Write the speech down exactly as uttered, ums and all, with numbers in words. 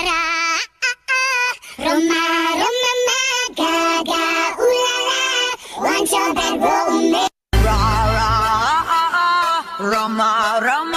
ra, Roma, Roma, ma, gaga, ooh la la, want your bed roll me. Ra ra, Roma, Roma.